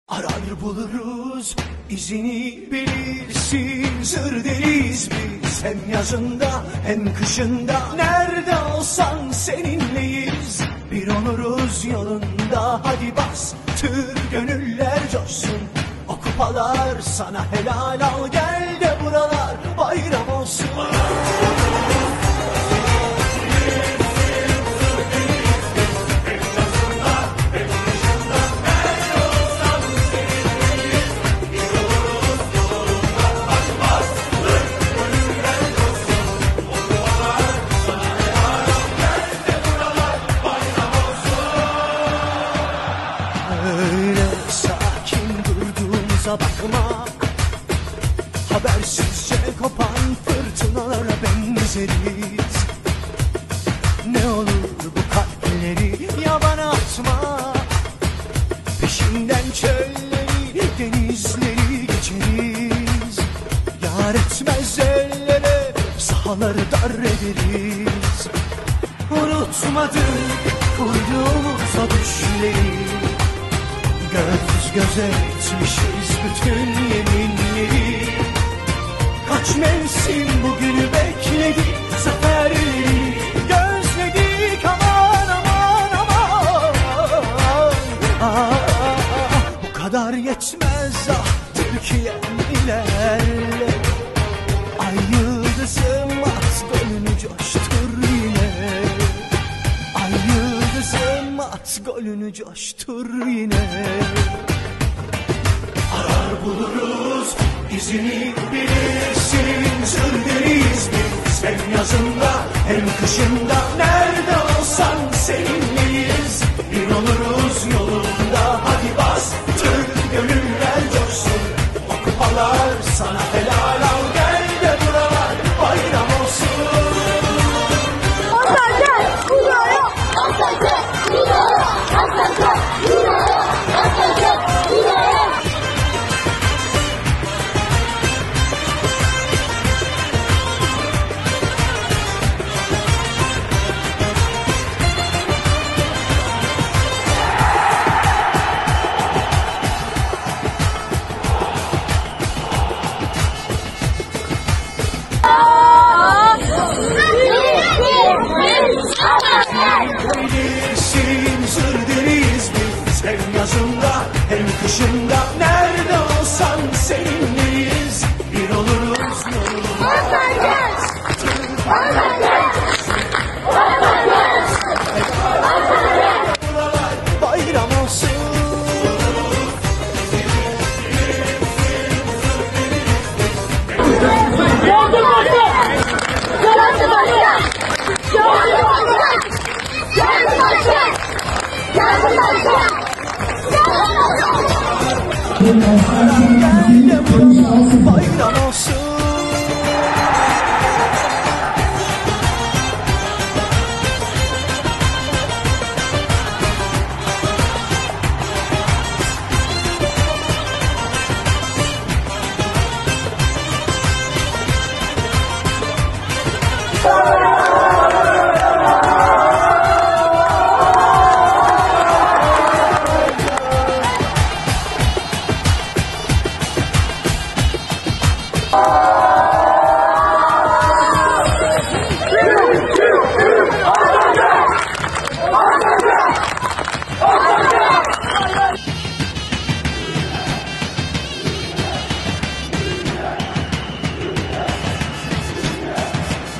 Arar buluruz, izini bilirsin. Sır deriz biz, hem yazında hem kışında. Nerede olsan seninleyiz, bir oluruz yolunda. Hadi bas, tür gönüller coşsun. O kupalar sana helal, al gel de buralar bayram olsun. Öyle sakin durduğumuza bakma, habersizce kopan fırtınalara benzeriz. Ne olur bu kalpleri yabana atma, peşinden çölleri denizleri geçeriz. Yar etmez ellere sahaları dar ederiz. Unutmadık kurduğumuz o düşleri, göz göze etmişiz bütün yeminleri. Kaç mevsim bugünü bekledik, zaferleri gözledik. Aman aman aman, bu kadar yetmez ah Türkiye'm ilerle. Ay yıldızım at golünü coştur yine. Ay yıldızım at golünü coştur yine. Arar buluruz, izini bilirsin. Sır deriz biz, hem yazında hem kışında. Nerede olsan seninleyiz, bir oluruz yolunda. Hadi bas, tüm gönüller coşsun. O kupalar sana helal, al gel de buralar bayram olsun. Bilirsin, sır deriz biz, hem yazında hem kışında. Nerede olsan seninleyiz, bir oluruz yolunda. Buralar bayram olsun. Gel de buralar bayram olsun. Oh!